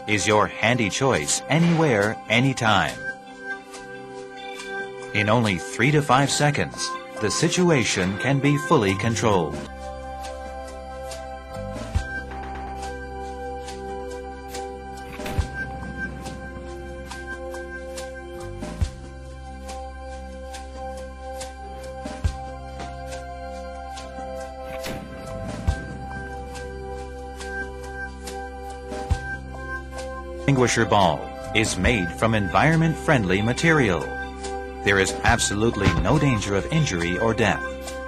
is your handy choice anywhere, anytime. In only 3 to 5 seconds, the situation can be fully controlled. Extinguisher ball is made from environment-friendly material. There is absolutely no danger of injury or death.